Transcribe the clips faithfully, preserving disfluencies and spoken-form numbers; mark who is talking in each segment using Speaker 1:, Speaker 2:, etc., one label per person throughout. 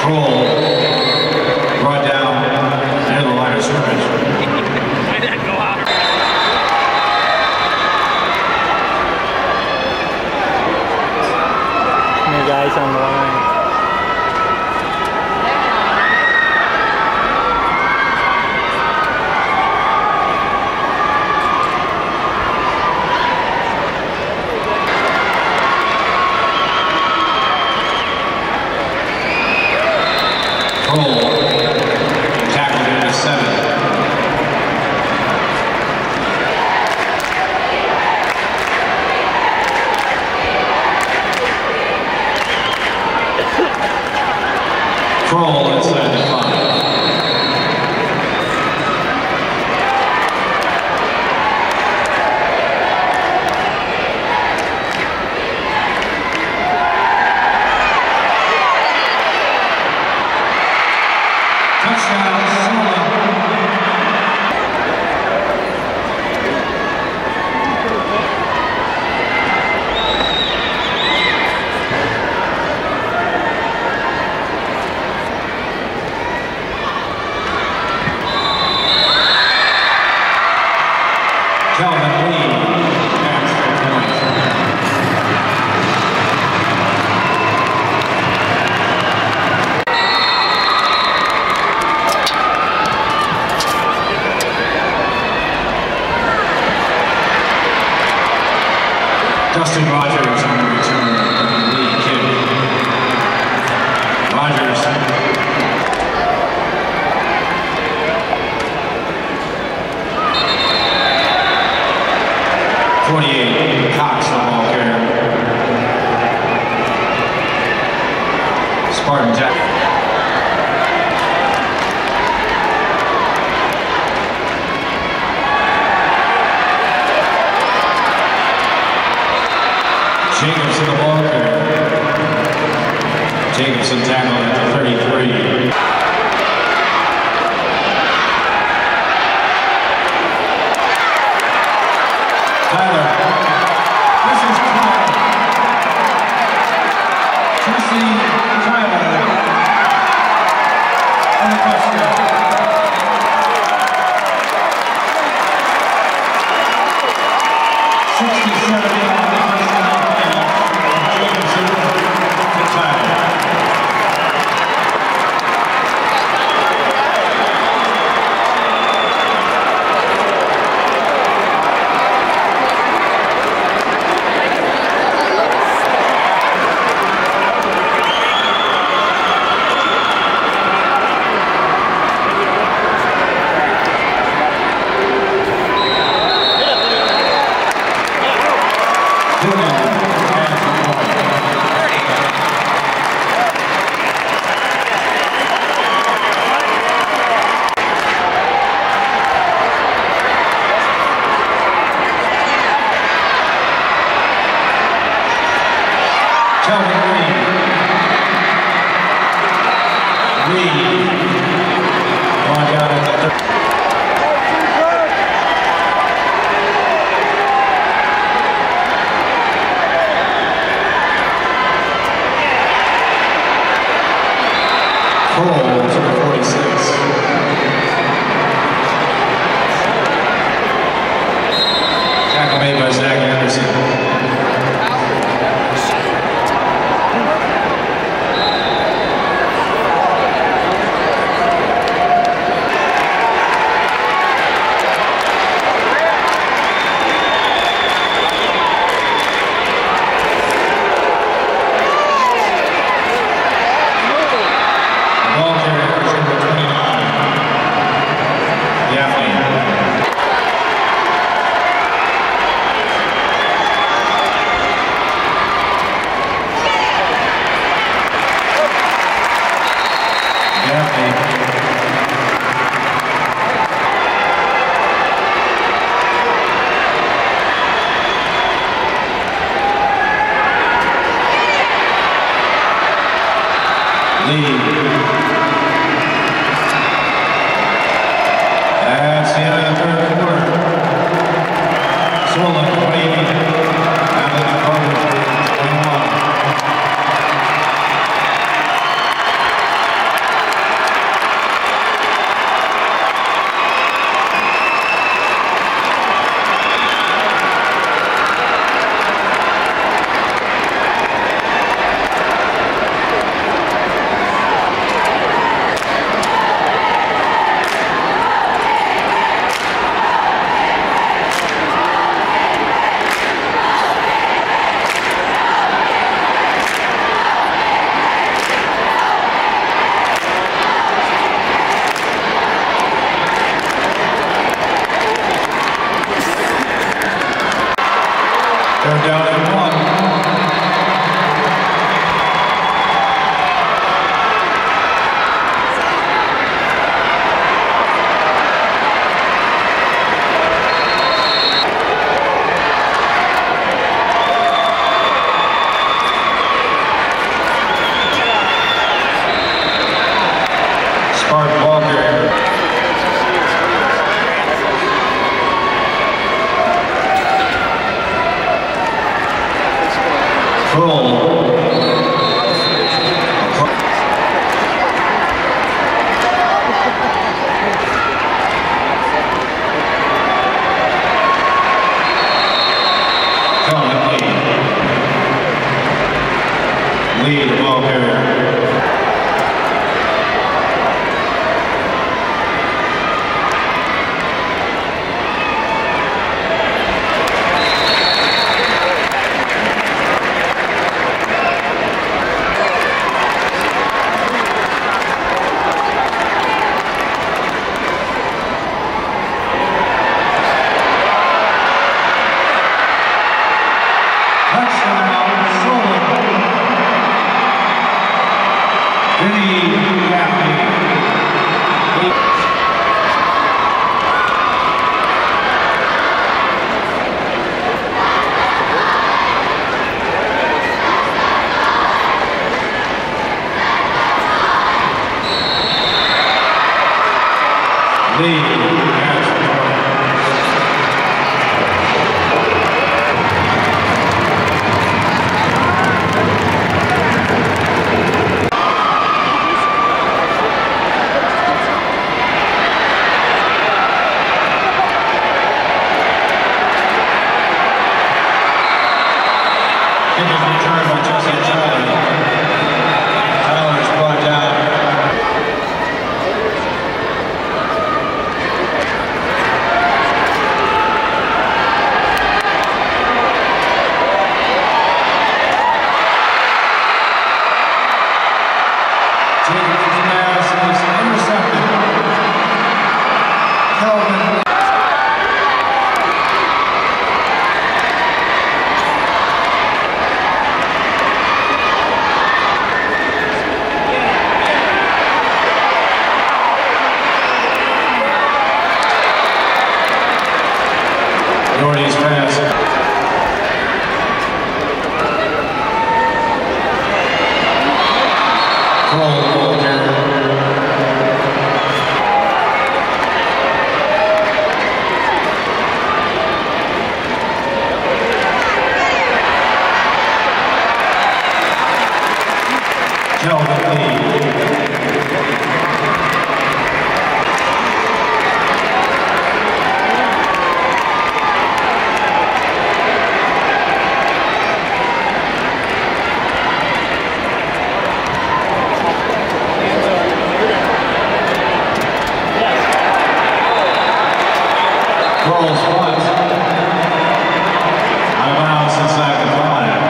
Speaker 1: Kroll brought down near the line of scrimmage.
Speaker 2: I didn't go out.
Speaker 3: New guys on the line.
Speaker 1: Kroll tackled into seven. Kroll inside the five. Touchdown, Sola. Calvin Lee has the point. Dustin Rogers on the return. Lee Kidd. Rogers. forty-eight, Cox the ball carrier. Spartan Jack. Jacobson the ball carrier. Jacobson tackled at the thirty-three. Tyler. This is Tyler. Jesse Tyler. On the touchdown. sixty-seven on the touchdown pass from Jacobson to Tyler. Calvin Lee. Lee. Going down at the third. Kroll to the forty-six. Tackle made by Zach Anderson. Ball carrier is number twenty-nine. Gaffney. Gaffney. Lee. That's the end of the third quarter. Sola twenty-eight. Out of the Cardinals twenty-one. Lee, the ball carrier. Doherty's pass. Cole, ball carrier. Kelvin Lee. Girls one. Out of bounds inside the five.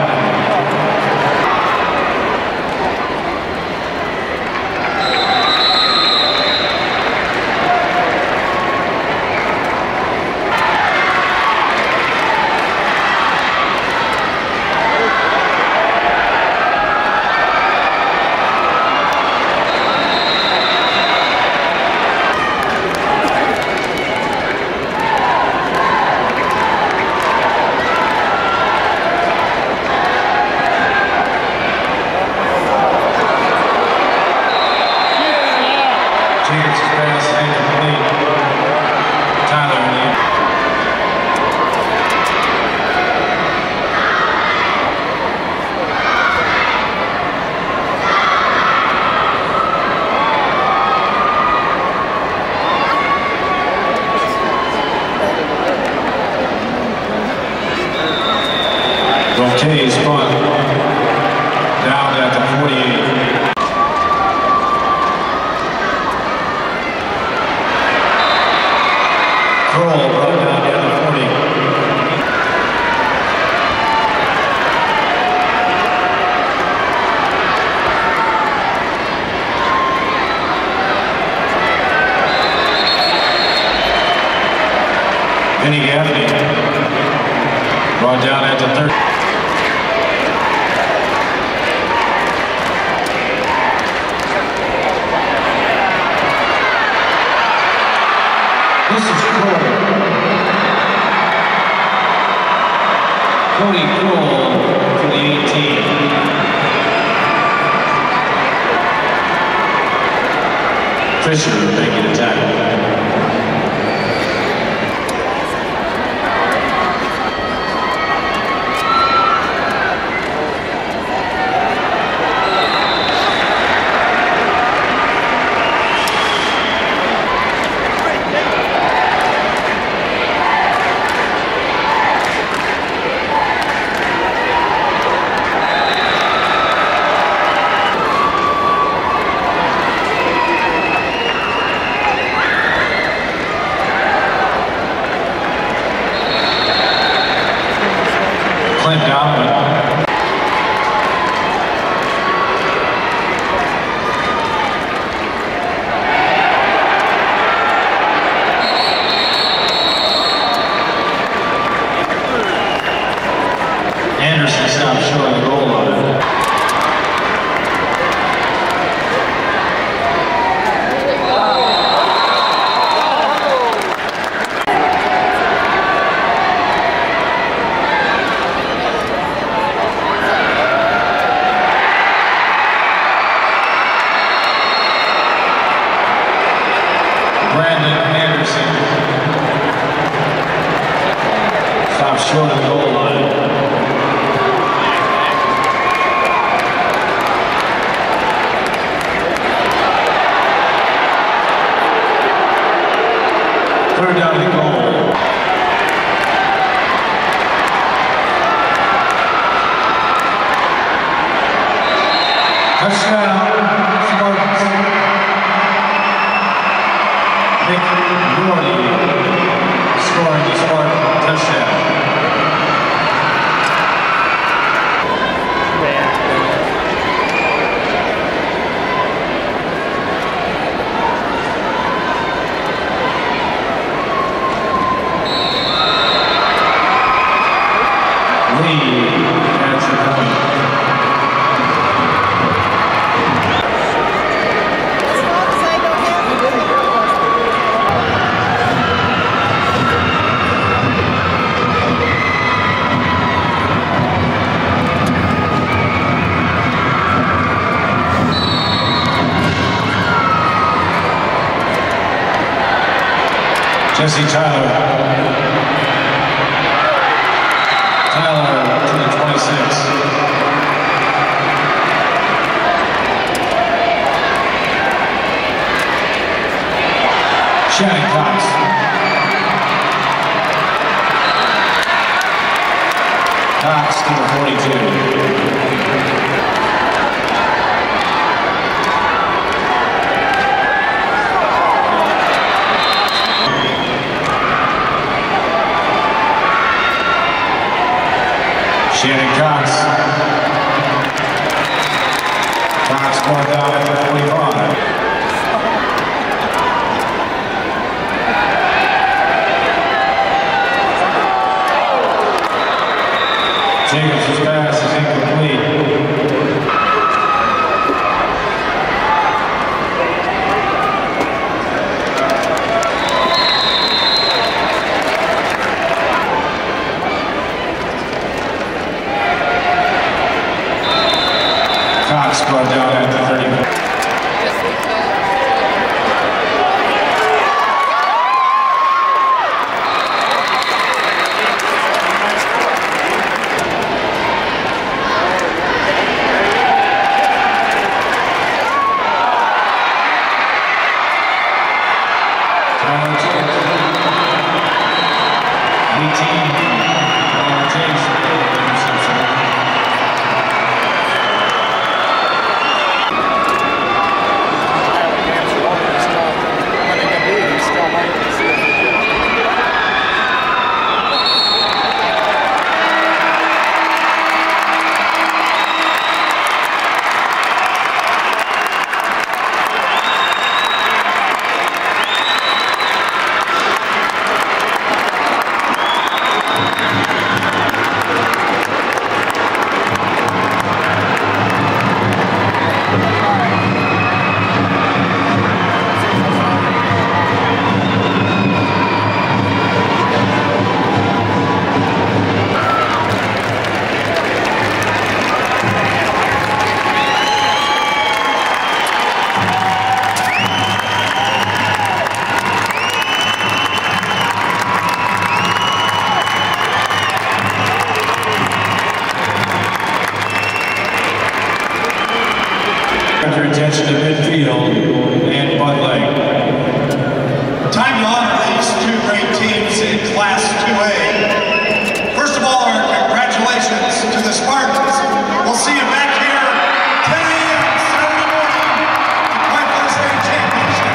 Speaker 1: Roche's punt down at the forty-eight. Kroll brought down at the forty. Vinny Gaffney brought down at the thirty. This is Kroll. Cody Kroll for the eighteen. Fisher making a tackle. down the goal. Touchdown, Spartans. Nick Nordy scoring the Spartan touchdown. Jesse Tyler. Tyler to the twenty-six. Shannon Cox. Cox to the forty-two. Shannon Cox. Cox going down at the forty-five. Jacobs' pass is incomplete. Cox brought down at the thirty. Your attention to midfield and Bud Lake.
Speaker 4: Time to honor these two great teams in Class two A. First of all, our congratulations to the Spartans. We'll see you back here ten A M Saturday morning to fight for the state championship.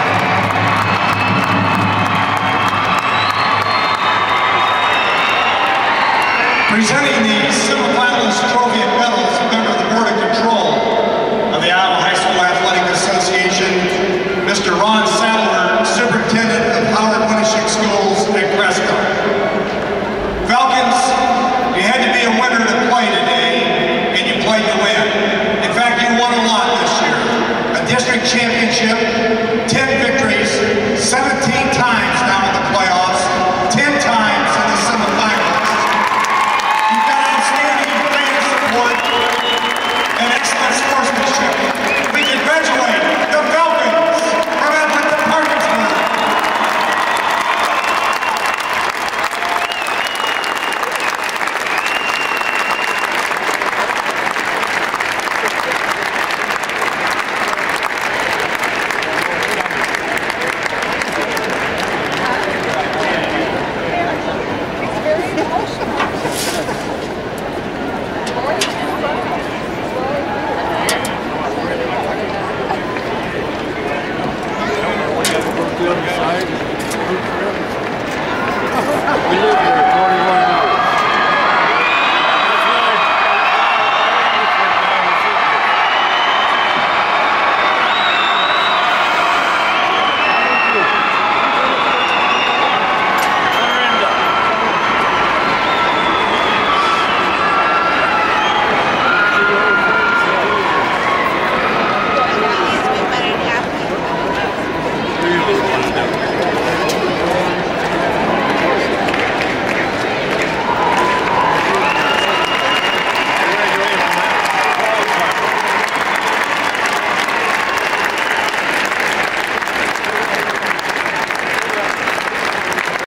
Speaker 4: Presenting the semifinalist trophy and medals, a member of the Board of Control of the Iowa High School Athletic Association, Mister Ron Sadler, Superintendent of Howard Winneshiek Schools at Cresco. Falcons, you had to be a winner to play today, and you played to win. In fact, you won a lot this year. A district championship,